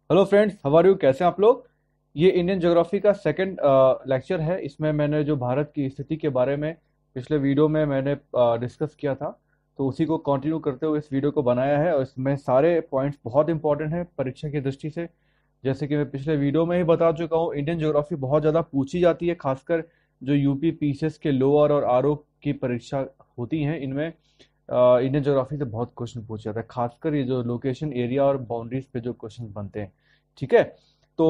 Hello friends, how are you? कैसे हैं आप लोग? ये इंडियन ज्योग्राफी का सेकंड लेक्चर है। इसमें मैंने जो भारत की स्थिति के बारे में पिछले वीडियो में मैंने डिस्कस किया था, तो उसी को कंटिन्यू करते हुए इस वीडियो को बनाया है। और इसमें सारे पॉइंट्स बहुत इंपॉर्टेंट हैं परीक्षा की दृष्टि से। जैसे कि मैं पिछले वीडियो में ही बता चुका हूँ, इंडियन ज्योग्राफी बहुत ज़्यादा पूछी जाती है, खासकर जो यूपी पीसीएस के लोअर और आरओ की परीक्षा होती हैं, इनमें इंडियन ज्योग्राफी से बहुत क्वेश्चन पूछा जाता है, खासकर ये जो लोकेशन, एरिया और बाउंड्रीज पे जो क्वेश्चन बनते हैं। ठीक है। तो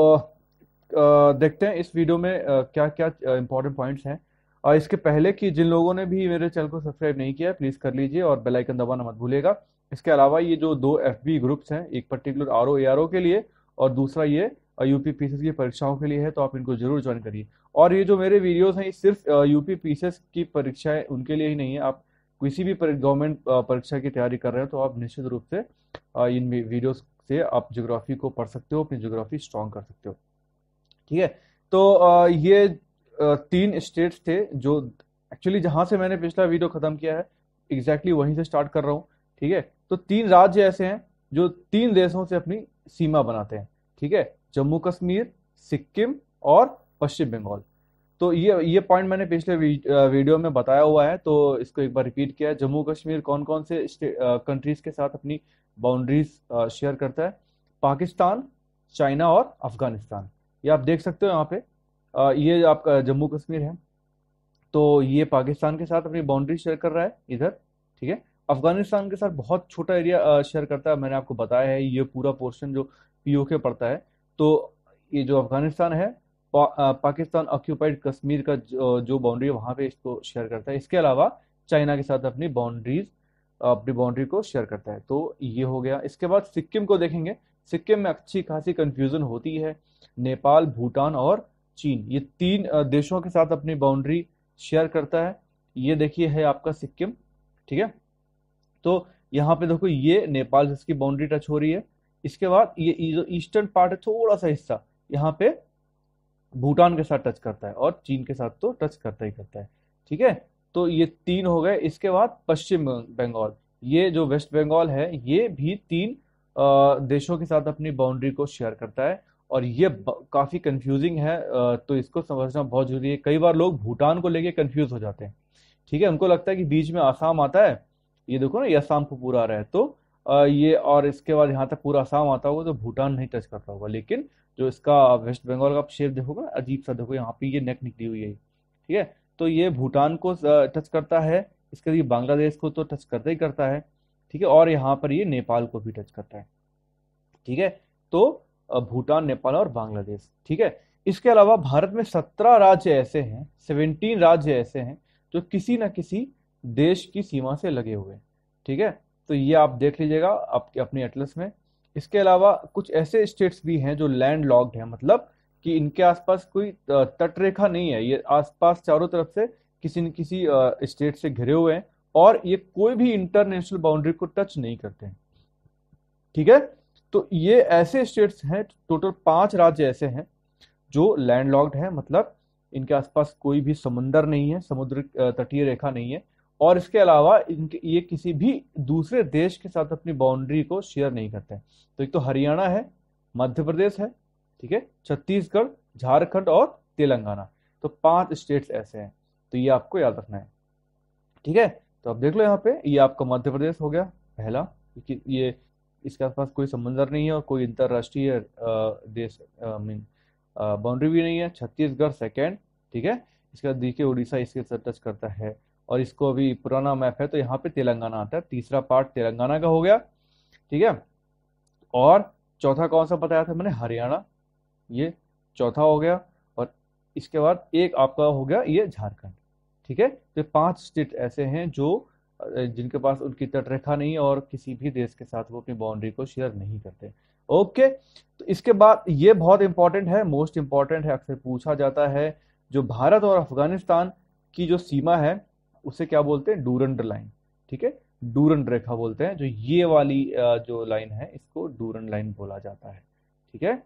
देखते हैं इस वीडियो में क्या क्या इंपॉर्टेंट पॉइंट्स हैं। और इसके पहले कि जिन लोगों ने भी मेरे चैनल को सब्सक्राइब नहीं किया है, प्लीज़ कर लीजिए और बेल आइकन दबाना मत भूलिएगा। इसके अलावा ये जो दो एफबी ग्रुप्स हैं, एक पर्टिकुलर आरओ एआरओ के लिए और दूसरा ये यूपी पीसीएस की परीक्षाओं के लिए है, तो आप इनको जरूर ज्वाइन करिए। और ये जो मेरे वीडियोस हैं, ये सिर्फ यूपी पीसीएस की परीक्षाएं उनके लिए ही नहीं है। आप किसी भी गवर्नमेंट परीक्षा की तैयारी कर रहे हो तो आप निश्चित रूप से इन वीडियोस से आप ज्योग्राफी को पढ़ सकते हो, अपनी ज्योग्राफी स्ट्रांग कर सकते हो। ठीक है। तो ये तीन स्टेट्स थे जो एक्चुअली जहां से मैंने पिछला वीडियो खत्म किया है, एग्जैक्टली वहीं से स्टार्ट कर रहा हूँ। ठीक है। तो तीन राज्य ऐसे हैं जो तीन देशों से अपनी सीमा बनाते हैं। ठीक है। जम्मू कश्मीर, सिक्किम और पश्चिम बंगाल। तो ये पॉइंट मैंने पिछले वीडियो में बताया हुआ है, तो इसको एक बार रिपीट किया है। जम्मू कश्मीर कौन कौन से कंट्रीज के साथ अपनी बाउंड्रीज शेयर करता है? पाकिस्तान, चाइना और अफगानिस्तान। ये आप देख सकते हो यहाँ पे। ये आपका जम्मू कश्मीर है, तो ये पाकिस्तान के साथ अपनी बाउंड्री शेयर कर रहा है इधर। ठीक है। अफगानिस्तान के साथ बहुत छोटा एरिया शेयर करता है, मैंने आपको बताया है, ये पूरा पोर्शन जो पीओके पड़ता है। तो ये जो अफगानिस्तान है, पाकिस्तान ऑक्यूपाइड कश्मीर का जो बाउंड्री है वहां पे इसको शेयर करता है। इसके अलावा चाइना के साथ अपनी बाउंड्री को शेयर करता है। तो ये हो गया। इसके बाद सिक्किम को देखेंगे। सिक्किम में अच्छी खासी कंफ्यूजन होती है। नेपाल, भूटान और चीन, ये तीन देशों के साथ अपनी बाउंड्री शेयर करता है। ये देखिए है आपका सिक्किम। ठीक है। तो यहाँ पे देखो, ये नेपाल से इसकी बाउंड्री टच हो रही है। इसके बाद ये जो ईस्टर्न पार्ट है, थोड़ा सा हिस्सा यहाँ पे भूटान के साथ टच करता है, और चीन के साथ तो टच करता ही करता है। ठीक है। तो ये तीन हो गए। इसके बाद पश्चिम बंगाल, ये जो वेस्ट बंगाल है, ये भी तीन देशों के साथ अपनी बाउंड्री को शेयर करता है। और ये काफी कंफ्यूजिंग है, तो इसको समझना बहुत जरूरी है। कई बार लोग भूटान को लेके कंफ्यूज हो जाते हैं। ठीक है। उनको लगता है कि बीच में आसाम आता है, ये देखो ना, ये आसाम को पूरा आ रहा है, तो ये और इसके बाद यहाँ तक पूरा आसाम आता होगा तो भूटान नहीं टच करता होगा। लेकिन जो इसका वेस्ट बंगाल का शेप देखोगे ना, अजीब सा, देखो यहाँ पे ये नेक निकली हुई है। ठीक है। तो ये भूटान को टच करता है। इसके लिए बांग्लादेश को तो टच करता ही करता है। ठीक है। और यहाँ पर ये नेपाल को भी टच करता है। ठीक है। तो भूटान, नेपाल और बांग्लादेश। ठीक है। इसके अलावा भारत में 17 राज्य ऐसे हैं, 17 राज्य ऐसे हैं जो किसी न किसी देश की सीमा से लगे हुए हैं। ठीक है। तो ये आप देख लीजिएगा आपके अपने एटलस में। इसके अलावा कुछ ऐसे स्टेट्स भी हैं जो लैंड लॉक्ड हैं, मतलब कि इनके आसपास कोई तट रेखा नहीं है, ये आसपास चारों तरफ से किसी न किसी स्टेट से घिरे हुए हैं, और ये कोई भी इंटरनेशनल बाउंड्री को टच नहीं करते हैं। ठीक है। तो ये ऐसे स्टेट्स हैं, टोटल 5 राज्य ऐसे हैं जो लैंडलॉक्ड है, मतलब इनके आसपास कोई भी समुंदर नहीं है, समुद्र तटीय रेखा नहीं है। और इसके अलावा इनके ये किसी भी दूसरे देश के साथ अपनी बाउंड्री को शेयर नहीं करते हैं। तो एक तो हरियाणा है, मध्य प्रदेश है, ठीक है, छत्तीसगढ़, झारखंड और तेलंगाना। तो 5 स्टेट्स ऐसे हैं, तो ये आपको याद रखना है। ठीक है। तो आप देख लो यहाँ पे, ये आपका मध्य प्रदेश हो गया पहला, कि ये इसके आसपास कोई समुंदर नहीं है और कोई अंतरराष्ट्रीय देश मीन बाउंड्री भी नहीं है। छत्तीसगढ़ सेकेंड। ठीक है। इसके बाद देखिए उड़ीसा इसके साथ टच करता है, और इसको अभी पुराना मैप है तो यहाँ पे तेलंगाना आता है, तीसरा पार्ट तेलंगाना का हो गया। ठीक है। और चौथा कौन सा बताया था मैंने? हरियाणा, ये चौथा हो गया। और इसके बाद एक आपका हो गया ये झारखंड। ठीक है। तो 5 स्टेट ऐसे हैं जो जिनके पास उनकी तटरेखा नहीं है और किसी भी देश के साथ वो अपनी बाउंड्री को शेयर नहीं करते। ओके। तो इसके बाद ये बहुत इंपॉर्टेंट है, मोस्ट इंपॉर्टेंट है, अक्सर पूछा जाता है, जो भारत और अफगानिस्तान की जो सीमा है उसे क्या बोलते हैं? Durand line. ठीक है। डूरंड रेखा बोलते हैं, जो ये वाली जो लाइन है इसको डूरंड लाइन बोला जाता है। ठीक है।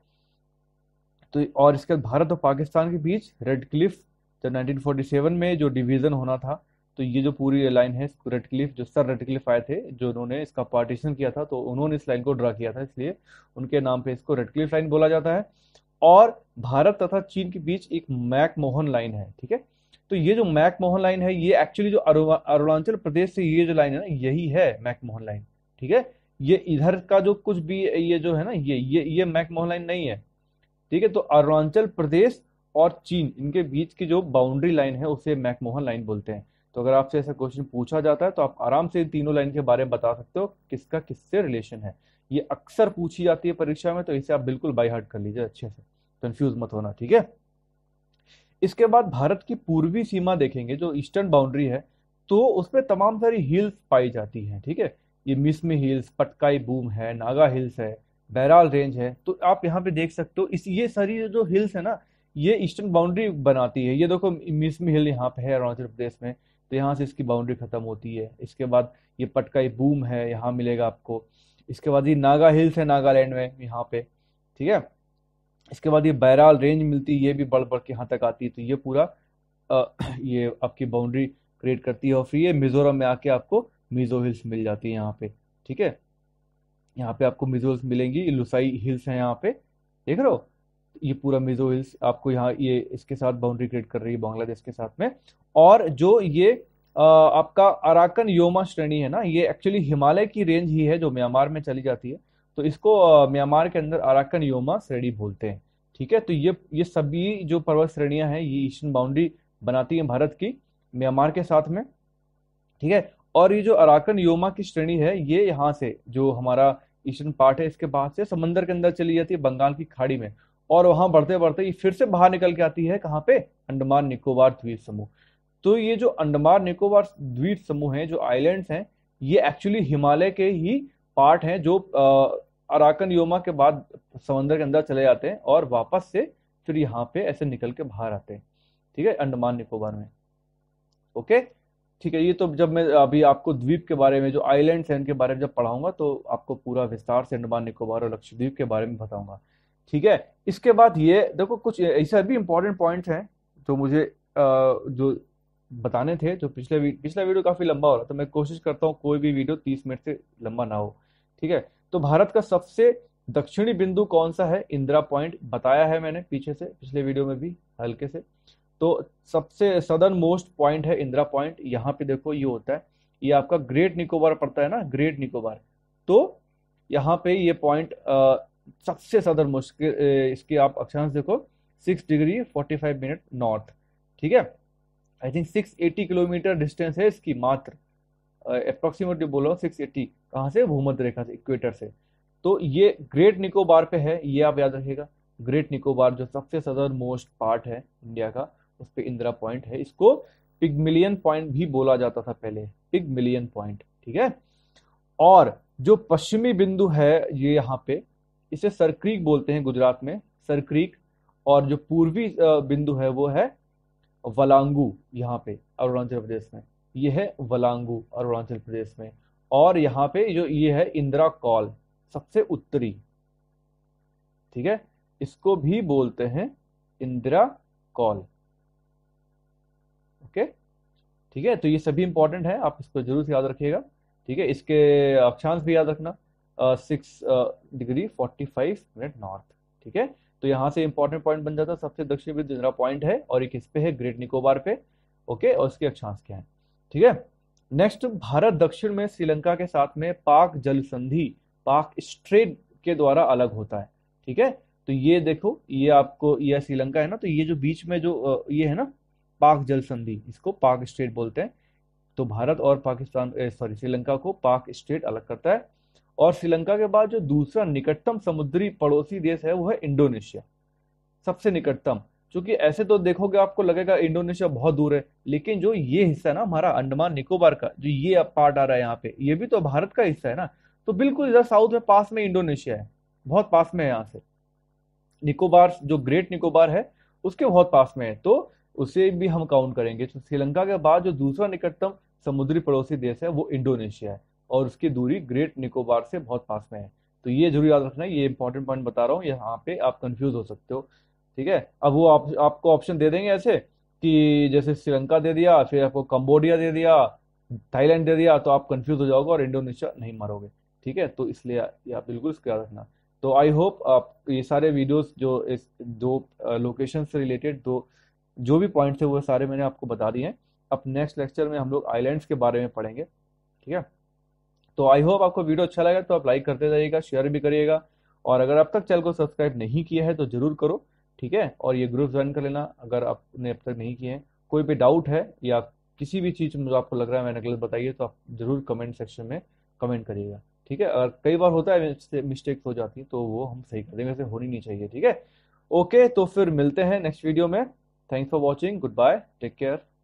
तो और इसके बाद भारत और पाकिस्तान के बीच रेड क्लिफ, जब 1947 में जो डिवीजन होना था, तो ये जो पूरी लाइन है, रेडक्लिफ, जो सर रेडक्लिफ आए थे, जो उन्होंने इसका पार्टीशन किया था, तो उन्होंने इस लाइन को ड्रा किया था, इसलिए उनके नाम पे इसको रेडक्लिफ लाइन बोला जाता है। और भारत तथा चीन के बीच एक मैकमोहन लाइन है, ठीक है। तो ये जो मैकमोहन लाइन है, ये एक्चुअली जो अरुणाचल प्रदेश से ये जो लाइन है ना, यही है मैकमोहन लाइन, ठीक है। ये इधर का जो कुछ भी ये जो है ना, ये मैकमोहन लाइन नहीं है, ठीक है। तो अरुणाचल प्रदेश और चीन, इनके बीच की जो बाउंड्री लाइन है उसे मैकमोहन लाइन बोलते हैं। तो अगर आपसे ऐसा क्वेश्चन पूछा जाता है तो आप आराम से इन तीनों लाइन के बारे में बता सकते हो किसका किससे रिलेशन है। ये अक्सर पूछी जाती है परीक्षा में, तो इसे आप बिल्कुल बाय हार्ट कर लीजिए अच्छे से, कंफ्यूज मत होना, ठीक है। इसके बाद भारत की पूर्वी सीमा देखेंगे, जो ईस्टर्न बाउंड्री है, तो उसमें तमाम सारी हिल्स पाई जाती हैं, ठीक है। ये मिसमी हिल्स, पटकाई बूम है, नागा हिल्स है, बैराल रेंज है। तो आप यहाँ पे देख सकते हो, इस ये सारी जो हिल्स है ना, ये ईस्टर्न बाउंड्री बनाती है। ये देखो मिसमी हिल यहाँ पे है अरुणाचल प्रदेश में, तो यहाँ से इसकी बाउंड्री खत्म होती है। इसके बाद ये पटकाई बूम है, यहाँ मिलेगा आपको। इसके बाद ये नागा हिल्स है नागालैंड में यहाँ पे, ठीक है। इसके बाद ये बैराल रेंज मिलती है, ये भी बढ़ बढ़ के यहाँ तक आती है। तो ये पूरा ये आपकी बाउंड्री क्रिएट करती है। और फिर ये मिजोरम में आके आपको मिजो हिल्स मिल जाती है यहाँ पे, ठीक है। यहाँ पे आपको मिजो हिल्स मिलेंगी, ये लुसाई हिल्स है यहाँ पे, देख रहे हो। ये पूरा मिजो हिल्स आपको यहाँ, ये इसके साथ बाउंड्री क्रिएट कर रही है बांग्लादेश के साथ में। और जो ये आपका अराकन योमा श्रेणी है ना, ये एक्चुअली हिमालय की रेंज ही है जो म्यांमार में चली जाती है। तो इसको म्यांमार के अंदर अराकन योमा श्रेणी बोलते हैं, ठीक है। तो ये सभी जो पर्वत श्रेणियां हैं, ये ईस्टर्न बाउंड्री बनाती हैं भारत की म्यांमार के साथ में, ठीक है। और ये जो अराकन योमा की श्रेणी है, ये यहाँ से जो हमारा ईस्टर्न पार्ट है, इसके बाद से समंदर के अंदर चली जाती है बंगाल की खाड़ी में। और वहां बढ़ते बढ़ते ये फिर से बाहर निकल के आती है कहाँ पे, अंडमान निकोबार द्वीप समूह। तो ये जो अंडमान निकोबार द्वीप समूह है, जो आइलैंड्स हैं, ये एक्चुअली हिमालय के ही पार्ट हैं, जो अराकन योमा के बाद समंदर के अंदर चले जाते हैं और वापस से फिर यहाँ पे ऐसे निकल के बाहर आते हैं, ठीक है, अंडमान निकोबार में। ओके, ठीक है। ये तो जब मैं अभी आपको द्वीप के बारे में, जो आइलैंड्स हैं उनके बारे में जब पढ़ाऊंगा, तो आपको पूरा विस्तार से अंडमान निकोबार और लक्षद्वीप के बारे में बताऊंगा, ठीक है। इसके बाद ये देखो, कुछ ऐसा भी इंपॉर्टेंट पॉइंट्स हैं जो मुझे जो बताने थे। जो पिछला वीडियो काफी लंबा हो रहा, तो मैं कोशिश करता हूँ कोई भी वीडियो 30 मिनट से लंबा ना हो, ठीक है। तो भारत का सबसे दक्षिणी बिंदु कौन सा है, इंदिरा पॉइंट बताया है मैंने पीछे से, पिछले वीडियो में भी हल्के से। तो सबसे सदर्न मोस्ट पॉइंट है इंदिरा पॉइंट। यहाँ पे देखो ये होता है, ये आपका ग्रेट निकोबार पड़ता है ना, ग्रेट निकोबार। तो यहाँ पे ये पॉइंट सबसे सदर्न मोस्ट, इसके आप अक्षांश देखो, 6 डिग्री 45 मिनट नॉर्थ, ठीक है। आई थिंक 680 किलोमीटर डिस्टेंस है इसकी मात्र, अप्रोक्सीमेटली बोल रहा हूँ 680, कहाँ से, भूमध्य रेखा से, इक्वेटर से। तो ये ग्रेट निकोबार पे है, ये आप याद रखिएगा। ग्रेट निकोबार जो सबसे सदर्न मोस्ट पार्ट है इंडिया का, उस पे इंदिरा पॉइंट है। इसको पिगमिलियन पॉइंट भी बोला जाता था पहले, पिगमिलियन पॉइंट, ठीक है। और जो पश्चिमी बिंदु है ये यहाँ पे, इसे सरक्रीक बोलते हैं गुजरात में, सरक्रीक। और जो पूर्वी बिंदु है वो है वलांगू, यहाँ पे अरुणाचल प्रदेश में, ये है वलांगू अरुणाचल प्रदेश में। और यहाँ पे जो ये है इंदिरा कॉल, सबसे उत्तरी, ठीक है, इसको भी बोलते हैं इंदिरा कॉल। ओके, ठीक है। तो ये सभी इंपॉर्टेंट है, आप इसको जरूर से याद रखिएगा, ठीक है। इसके अक्षांश भी याद रखना, 6 डिग्री 45 मिनट नॉर्थ, ठीक है। तो यहाँ से इंपॉर्टेंट पॉइंट बन जाता है, सबसे दक्षिण बिंदु इंदिरा पॉइंट है, और एक इस पे है ग्रेट निकोबार पे। ओके, और इसके अक्षांश क्या है, ठीक है। नेक्स्ट, भारत दक्षिण में श्रीलंका के साथ में पाक जल संधि, पाक स्ट्रेट के द्वारा अलग होता है, ठीक है। तो ये देखो, ये आपको, ये श्रीलंका है ना, तो ये जो बीच में जो ये है ना पाक जल संधि, इसको पाक स्टेट बोलते हैं। तो भारत और पाकिस्तान, सॉरी, श्रीलंका को पाक स्टेट अलग करता है। और श्रीलंका के बाद जो दूसरा निकटतम समुद्री पड़ोसी देश है वो है इंडोनेशिया, सबसे निकटतम। क्योंकि ऐसे तो देखोगे आपको लगेगा इंडोनेशिया बहुत दूर है, लेकिन जो ये हिस्सा है ना हमारा अंडमान निकोबार का, जो ये पार्ट आ रहा है यहाँ पे, ये भी तो भारत का हिस्सा है ना। तो बिल्कुल इधर साउथ में पास में इंडोनेशिया है, बहुत पास में है यहाँ से। निकोबार, जो ग्रेट निकोबार है, उसके बहुत पास में है, तो उसे भी हम काउंट करेंगे। तो श्रीलंका के बाद जो दूसरा निकटतम समुद्री पड़ोसी देश है वो इंडोनेशिया है, और उसकी दूरी ग्रेट निकोबार से बहुत पास में है। तो ये जरूर याद रखना है, ये इंपॉर्टेंट पॉइंट बता रहा हूँ, यहाँ पे आप कंफ्यूज हो सकते हो, ठीक है। अब वो आपको ऑप्शन दे देंगे ऐसे, कि जैसे श्रीलंका दे दिया, फिर आपको कंबोडिया दे दिया, थाईलैंड दे दिया, तो आप कंफ्यूज हो जाओगे और इंडोनेशिया नहीं मारोगे। ठीक है, तो इसलिए ये आप बिल्कुल इसका याद रखना। तो आई होप आप ये सारे वीडियोस जो इस दो लोकेशन से रिलेटेड दो जो भी पॉइंट्स है वो सारे मैंने आपको बता दिए हैं। अब नेक्स्ट लेक्चर में हम लोग आइलैंड्स के बारे में पढ़ेंगे। ठीक है, तो आई होप आपको वीडियो अच्छा लगा, तो आप लाइक करते जाइएगा, शेयर भी करिएगा, और अगर अब तक चैनल को सब्सक्राइब नहीं किया है तो जरूर करो। ठीक है, और ये ग्रुप ज्वाइन कर लेना अगर आपने अब तक नहीं किए हैं। कोई भी डाउट है या किसी भी चीज़ में जो आपको लग रहा है मैंने गलत बताइए, तो आप जरूर कमेंट सेक्शन में कमेंट करिएगा। ठीक है, अगर कई बार होता है मिस्टेक्स हो जाती है तो वो हम सही कर देंगे, वैसे होनी नहीं चाहिए। ठीक है, ओके, तो फिर मिलते हैं नेक्स्ट वीडियो में। Thanks for watching, good bye, take care.